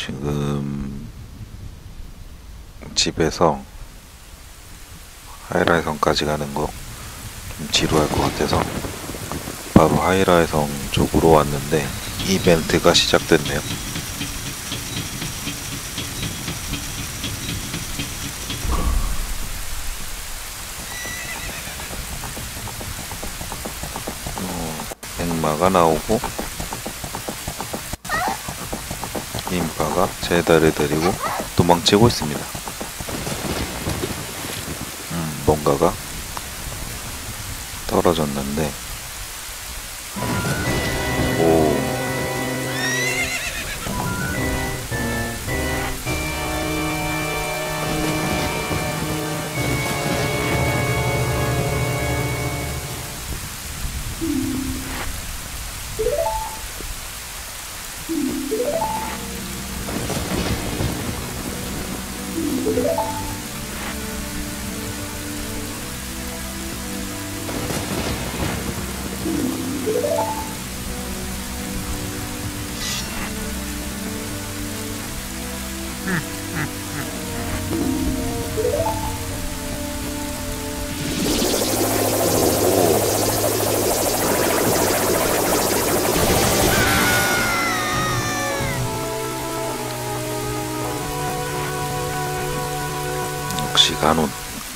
지금 집에서 하이라이성까지 가는 거 좀 지루할 것 같아서 바로 하이라이성 쪽으로 왔는데 이벤트가 시작됐네요. 액마가 나오고 인파가 제다를 데리고 도망치고 있습니다. 뭔가가 떨어졌는데 오 역시 가논.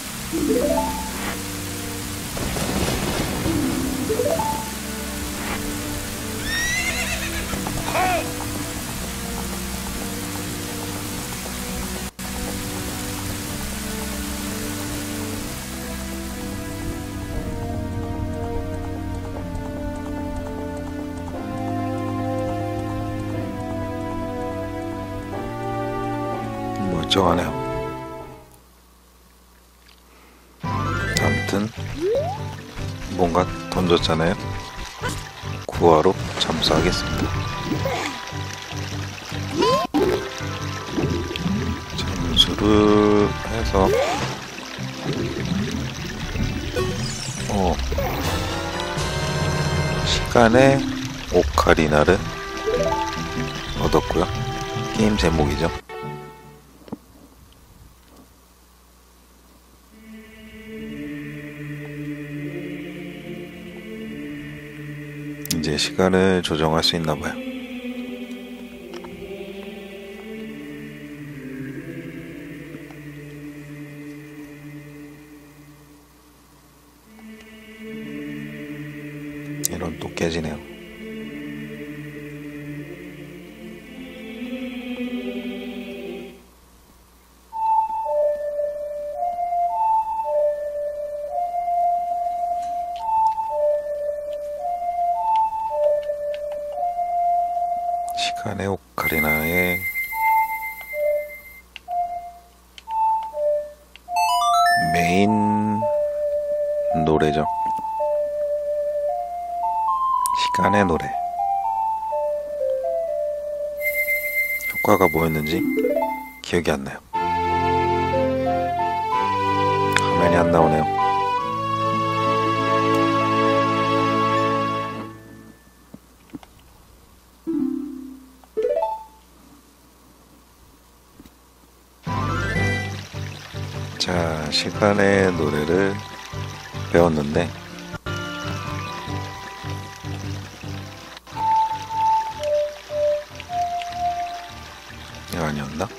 멀쩡하네요. 아무튼 뭔가 던졌잖아요. 구하러 잠수하겠습니다. 잠수를 해서 시간의 오카리나를 얻었고요. 게임 제목이죠. 이제 시간을 조정할 수 있나 봐요. 이런 또 깨지네요. 시간의 오카리나의 메인 노래죠. 시간의 노래. 효과가 뭐였는지 기억이 안 나요. 화면이 안 나오네요. 자, 시간의 노래를 배웠는데 이거 아니었나?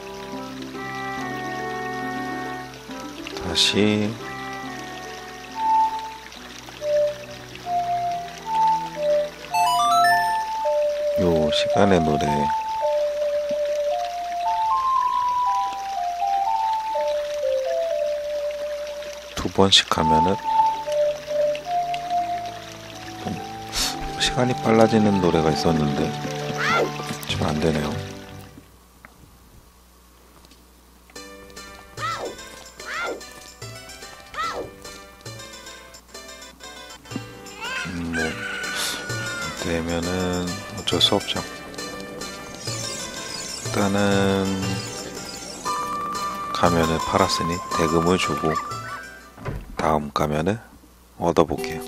다시 요 시간의 노래 두 번씩 하면은 시간이 빨라지는 노래가 있었는데 지금 안 되네요. 뭐 되면은 어쩔 수 없죠. 일단은 가면을 팔았으니 대금을 주고 다음 가면을 얻어볼게요.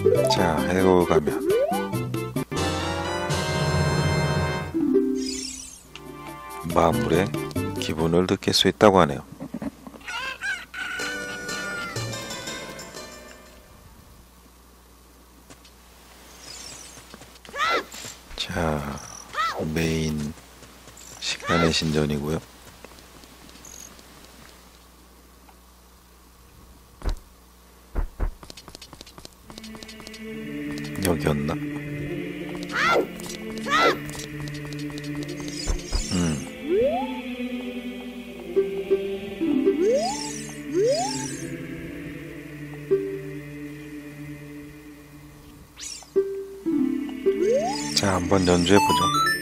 자, 해골 가면 마물의 기분을 느낄 수 있다고 하네요. 자, 메인 시간의 신전이고요. 여기였나? 자, 한번 연주해보죠.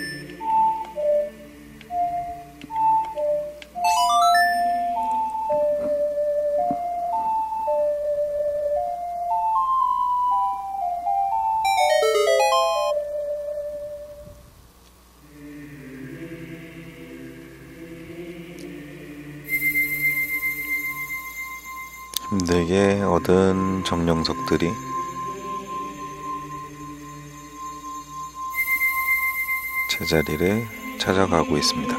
힘들게 얻은 정령석들이 제자리를 찾아가고 있습니다.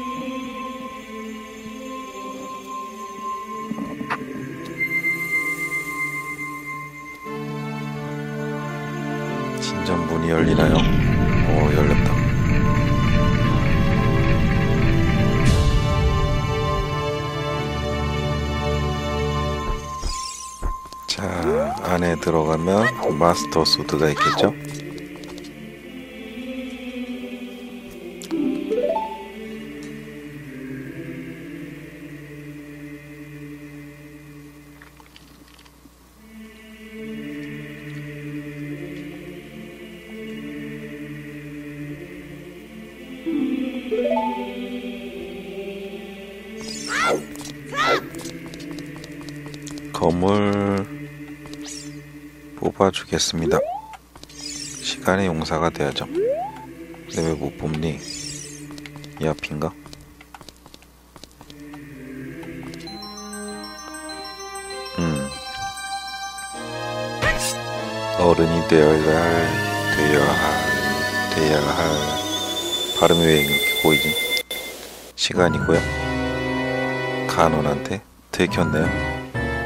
신전 문이 열리나요? 오, 열렸다. 자, 안에 들어가면 마스터 소드가 있겠죠? 검을 뽑아주겠습니다. 시간의 용사가 돼야죠. 근데 왜 못 뽑니? 이 앞인가? 어른이 되어야 할 발음이 왜 이렇게 보이지? 시간이고요. 간혼한테 들켰네요.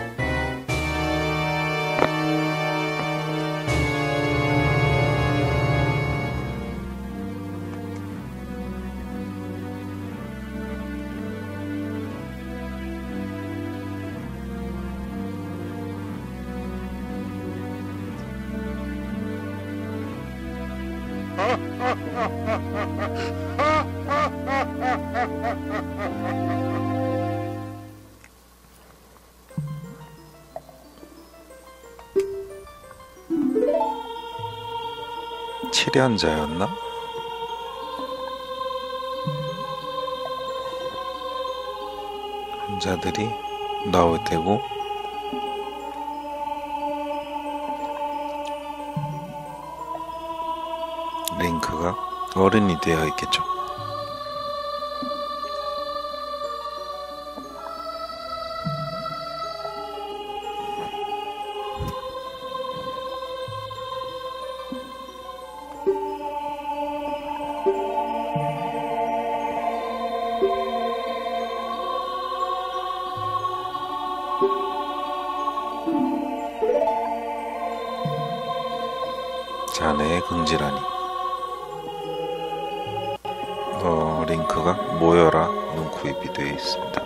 칠연자였나? 환자들이 나올 테고 링크가 어른이 되어 있겠죠. 자네의 긍지라니. 링크가 모여라 눈코입이 되어 있습니다.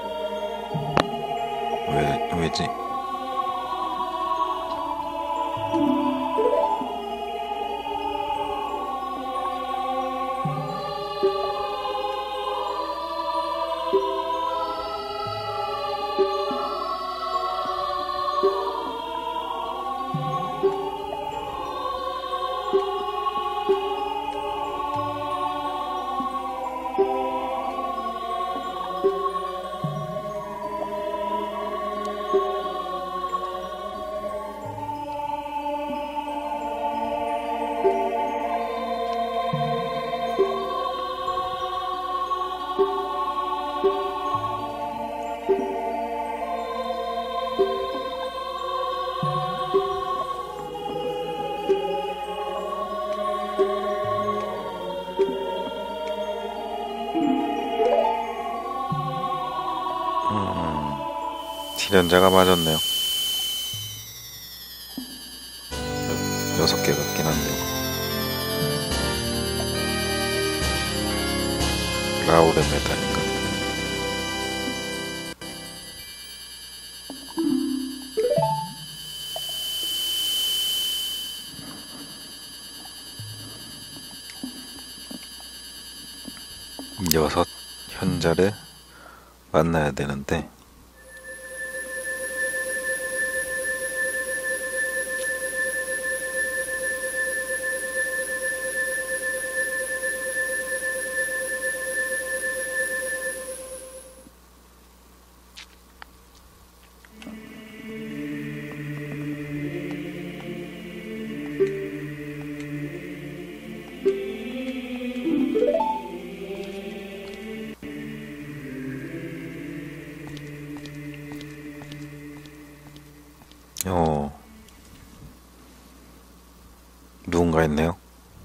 왜지? 실현자가 맞았네요. 6개 같긴 한데요. 라우레 메탈인가? 여섯 현자를 만나야 되는데 누군가 있네요.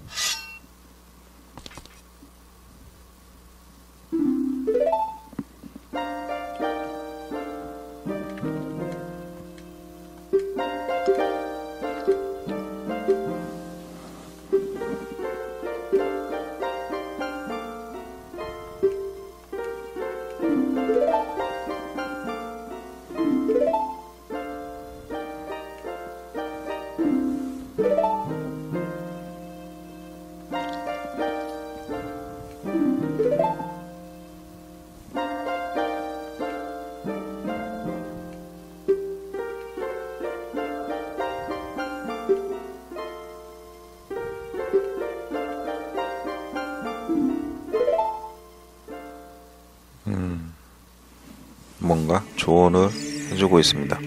뭔가 조언을 해주고 있습니다.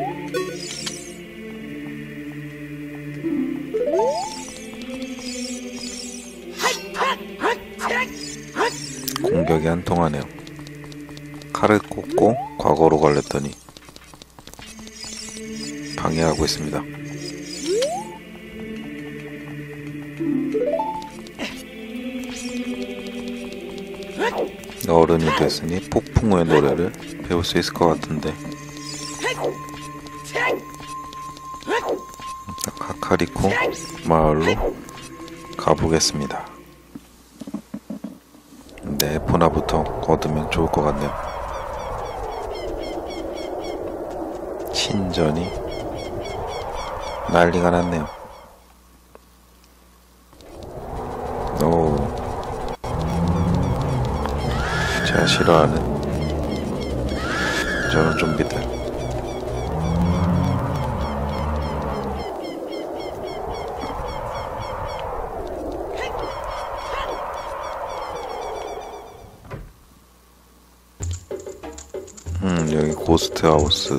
공격이 한 통하네요. 칼을 꽂고 과거로 걸렸더니 방해하고 있습니다. 어른이 됐으니 폭풍우의 노래를 배울 수 있을 것 같은데 카카리코 마을로 가보겠습니다. 네, 에포나부터 얻으면 좋을 것 같네요. 신전이 난리가 났네요. 오, 제가 싫어하는 저런 좀비들. 여기 고스트 하우스.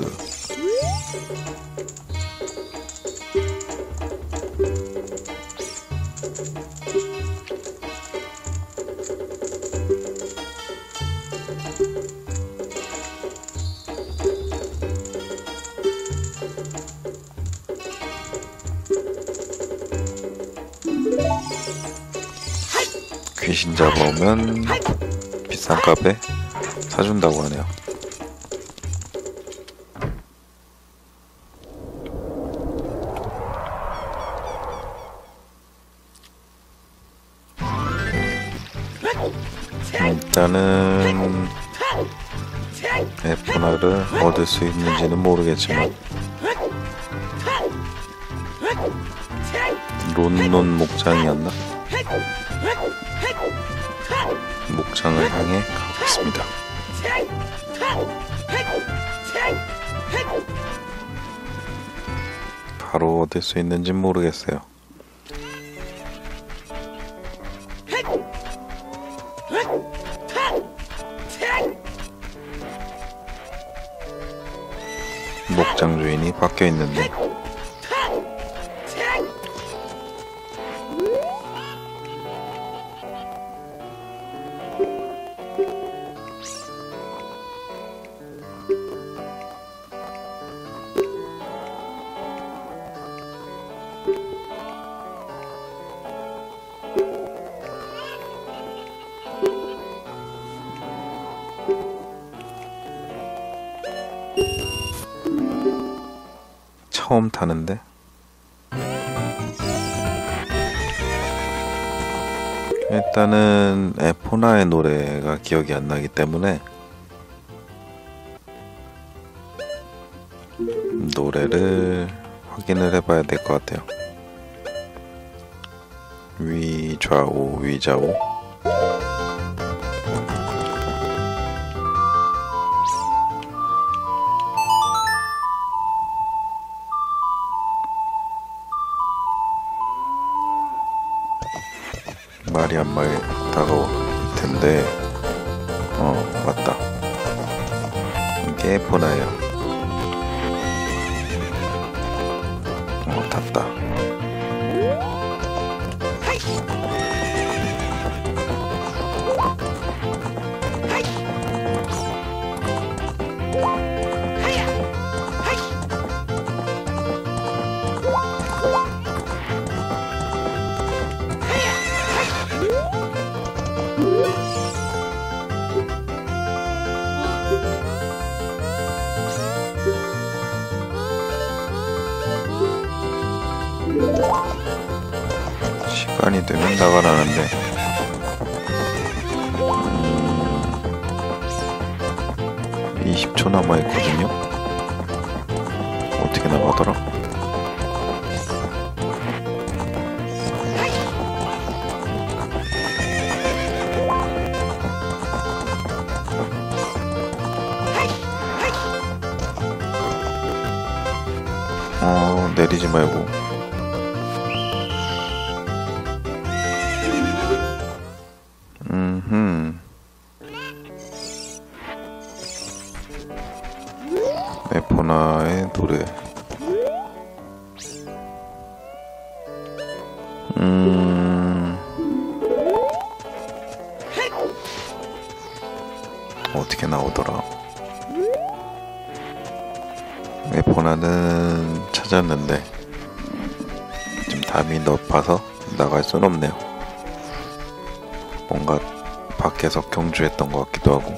귀신 잡아오면 비싼 값에 사준다고 하네요. 일단은 에포나를 얻을 수 있는지는 모르겠지만 론론 목장이었나? 목장을 향해 가고 있습니다. 바로 얻을 수 있는지 모르겠어요. 목장 주인이 바뀌어 있는데 처음 타는데 일단은 에포나의 노래가 기억이 안 나기 때문에 노래를 확인을 해봐야 될 것 같아요. 위좌우 위좌우 말이 한 마리 다가올 텐데 맞다. 이게 에포나예요. 탔다. 시간이 되면 나가라는데 20초 남아있거든요. 어떻게 나가더라? 내리지 말고 에포나의 노래 어떻게 나오더라? 에포나는 찾았는데 좀 담이 높아서 나갈 순 없네요. 뭔가 밖에서 경주했던 것 같기도 하고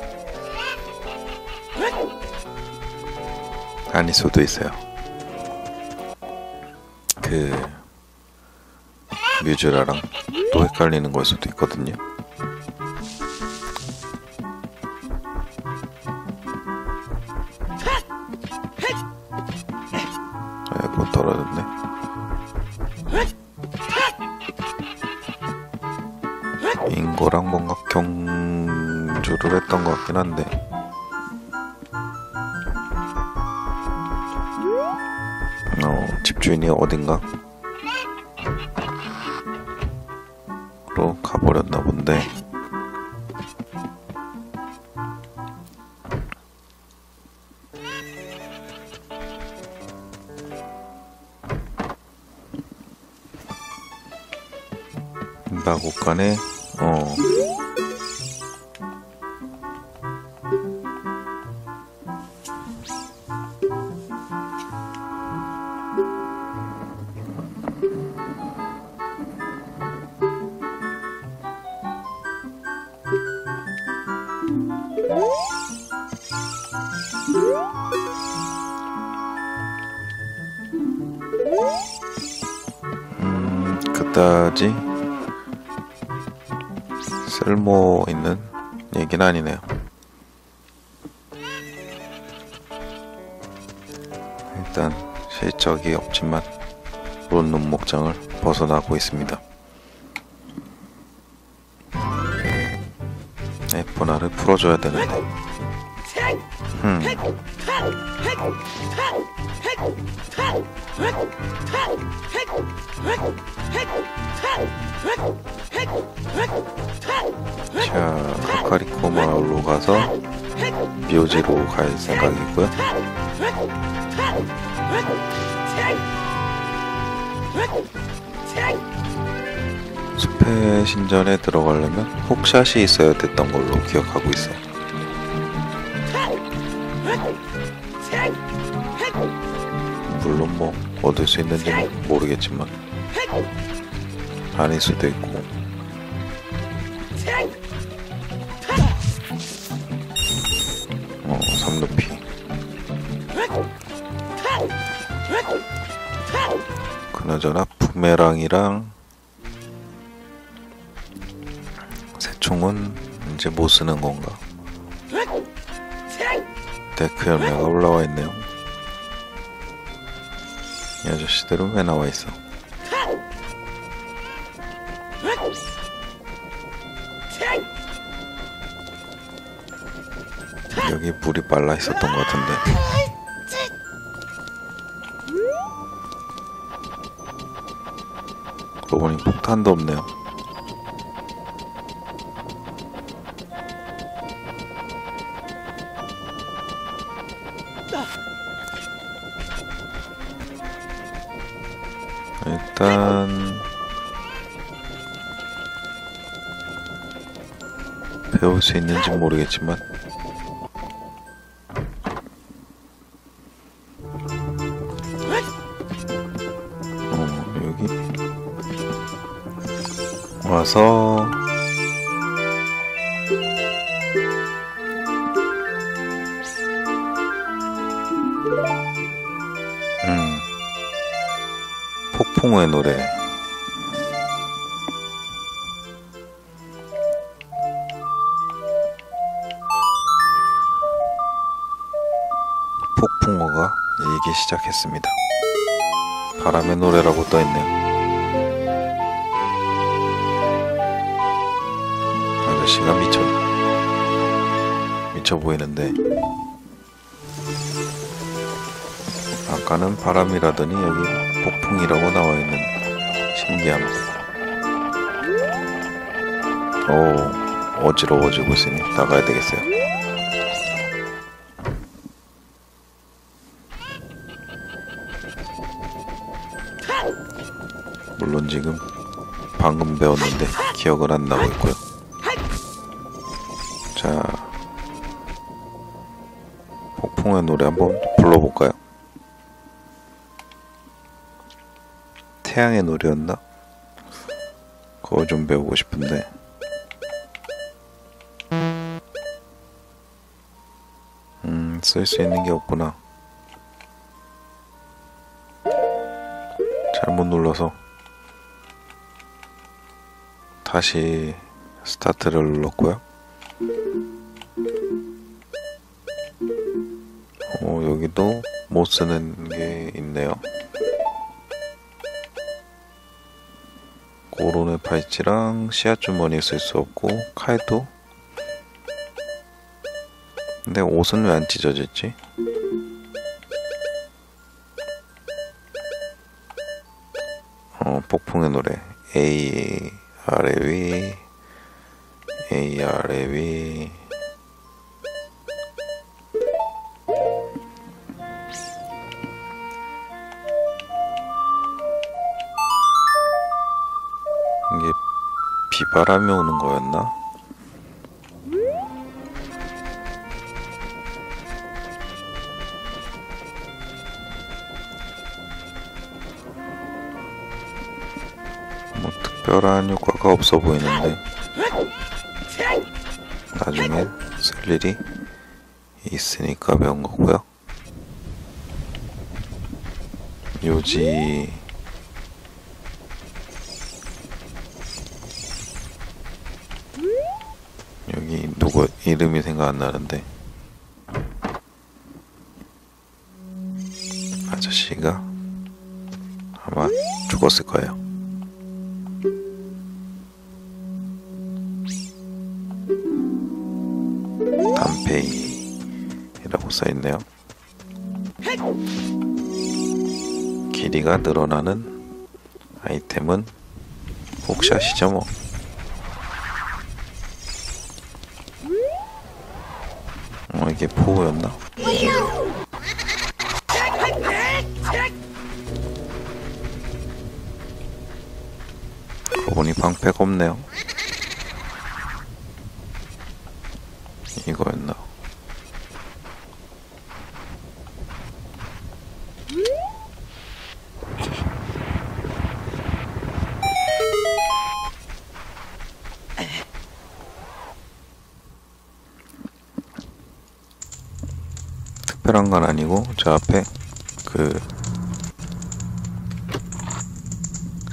아닐 수도 있어요. 그 뮤즈라랑 또 헷갈리는 걸 수도 있거든요. 아이고 떨어졌네. 인고랑 뭔가 경주를 했던 것 같긴 한데 집주인이 어딘가 로 가버렸나 본데 마곡간에 그다지 쓸모 있는 얘기는 아니네요. 일단 실적이 없지만 론룸 목장을 벗어나고 있습니다. 에포나를 풀어줘야 되는데 자, 카카리코 마을로 가서 묘지로 갈 생각이고요. 숲의 신전에 들어가려면 혹샷이 있어야 됐던 걸로 기억하고 있어요. 물론 뭐 얻을 수 있는지는 모르겠지만 아닐 수도 있고. 삼루피 그나저나 부메랑이랑 새총은 이제 못 쓰는 건가? 데크 열매가 올라와 있네요. 이 아저씨들은 왜 나와 있어? 여기 물이 말라 있었던 것 같은데. 그러고 보니 폭탄도 없네요. 일단 배울 수 있는지 모르겠지만 여기 와서 폭풍의 노래. 폭풍어가 일기 시작했습니다. 바람의 노래라고 떠있네요. 아저씨가 미쳐 보이는데 아까는 바람이라더니 여기 폭풍이라고 나와있는 신기함. 오, 어지러워지고 있으니 나가야 되겠어요. 물론 지금 방금 배웠는데 기억을 안 나고 있고요. 자, 폭풍의 노래 한번 불러볼까요? 태양의 노래였나? 그거 좀 배우고 싶은데. 쓸 수 있는 게 없구나. 잘못 눌러서 다시 스타트를 눌렀고요. 여기도 못 쓰는 게 있네요. 고론의 팔찌랑 씨앗 주머니 쓸 수 없고 칼도. 근데 옷은 왜 안 찢어졌지? 폭풍의 노래. A 아래 위, A 아래 위. 이게 비바람이 오는 거였나? 뭐 특별한 효과가 없어 보이는데 나중에 쓸 일이 있으니까 배운 거고요. 요지 여기 누구 이름이 생각 안 나는데 아저씨가 아마 죽었을 거예요. 담페이라고 써있네요. 길이가 늘어나는 아이템은 혹샷이죠 뭐. 이게 포우였나? 그러고 보니 방패가 없네요. 이거였나? 특별한 건 아니고 저 앞에 그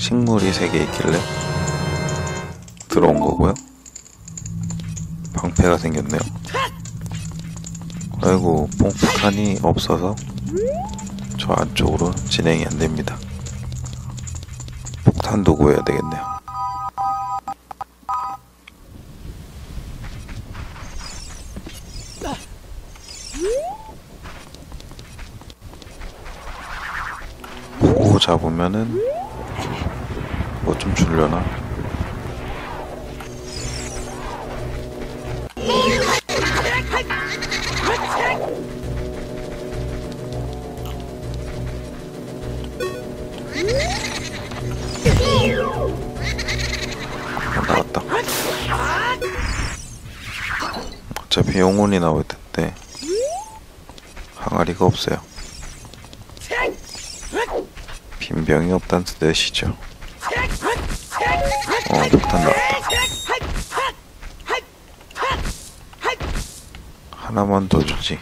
식물이 3개 있길래 들어온 거고요. 방패가 생겼네요. 아이고, 폭탄이 없어서 저 안쪽으로 진행이 안 됩니다. 폭탄도 구해야 되겠네요. 보고 잡으면은 뭐 좀 줄려나? 나왔다. 어차피 영혼이 나올 텐데 항아리가 없어요. 빈병이 없다는 뜻이죠. 폭탄 나왔다. 하나만 더 주지.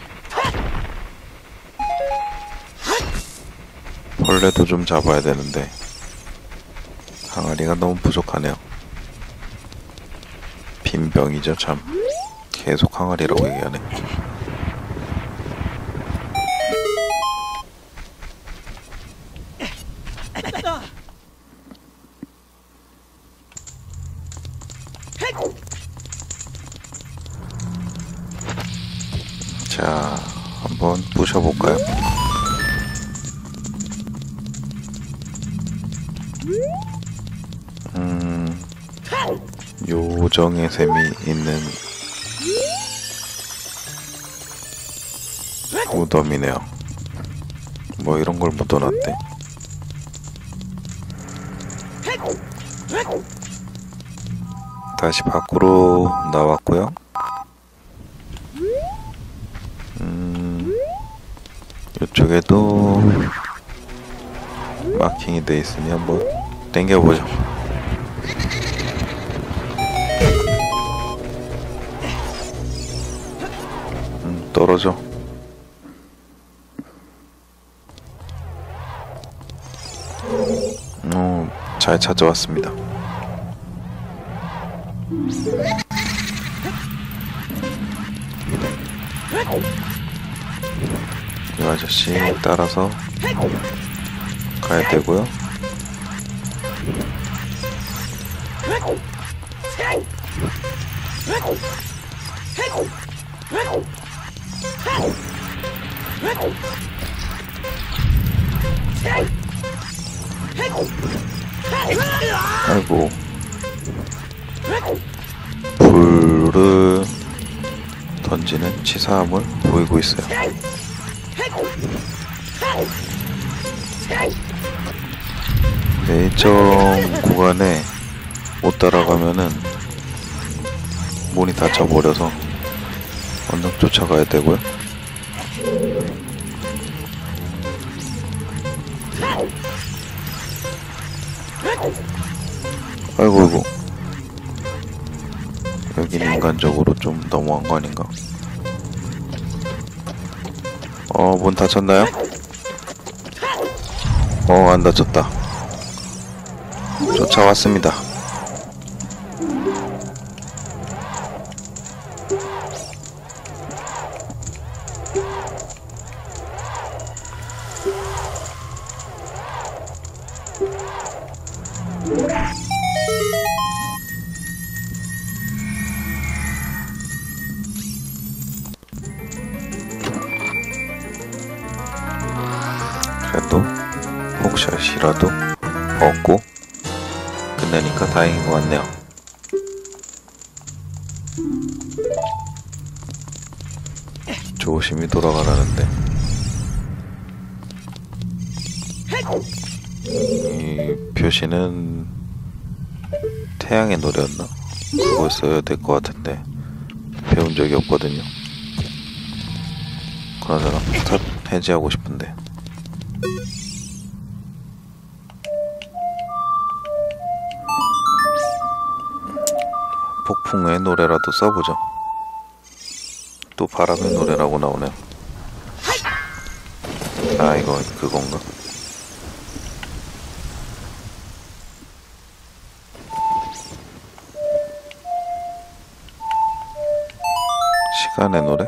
벌레도 좀 잡아야 되는데 항아리가 너무 부족하네요. 빈병이죠 참. 계속 항아리라고 얘기하네. 자, 한번 부셔볼까요? 요정의 셈이 있는 무덤이네요. 뭐 이런 걸 묻어놨대. 다시 밖으로 나왔고요. 이쪽에도 마킹이 돼 있으니 한번 당겨보죠. 떨어져. 잘 찾아왔습니다. 이 아저씨 따라서 가야 되고요. 아이고, 불을 던지는 치사함을 보이고 있어요. 네, 일정 구간에 못 따라가면은 문이 닫혀버려서 언덕 쫓아가야 되고요. 아이고, 여긴 인간적으로 좀 너무한 거 아닌가? 문 닫혔나요? 안 닫혔다. 쫓아왔습니다. 그래도 폭샷이라도 얻고 끝내니까 다행인 것 같네요. 조심히 돌아가라는데 이 표시는 태양의 노래였나? 그걸 써야 될 것 같은데 배운 적이 없거든요. 그나저나 스탑 해제하고 싶은데 폭풍의 노래라도 써보죠. 또 바람의 노래라고 나오네요. 아, 이거 그건가? 시간의 노래?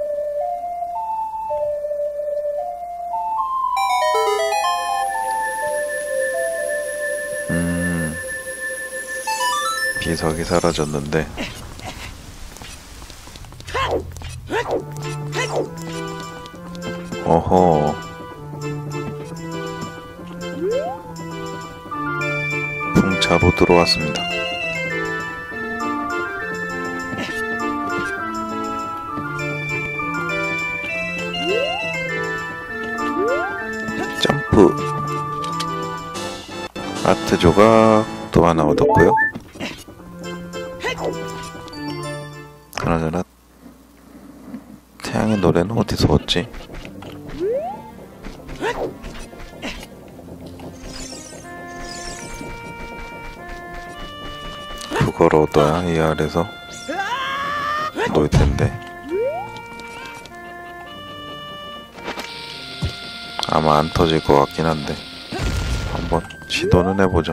비석이 사라졌는데 어허, 풍차로 들어왔습니다. 점프. 아트 조각 또 하나 얻었고요. 그나저나 태양의 노래는 어디서 얻지? 그걸 얻어야 이 아래서 놓을 텐데 아마 안 터질 것 같긴 한데 한번 시도는 해보죠.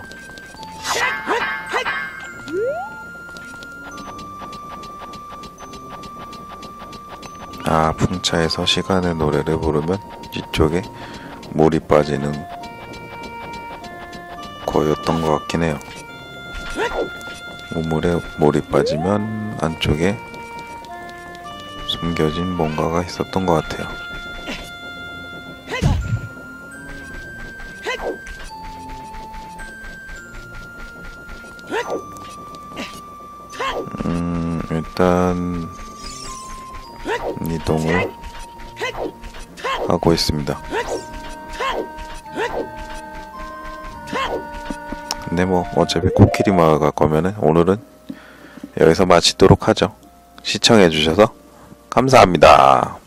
아, 풍차에서 시간의 노래를 부르면 이쪽에 물이 빠지는 거였던 것 같긴 해요. 우물에 물이 빠지면 안쪽에 숨겨진 뭔가가 있었던 것 같아요. 일단 이동을 하고 있습니다. 근데 뭐 어차피 코끼리 마을 갈 거면은 오늘은 여기서 마치도록 하죠. 시청해주셔서 감사합니다.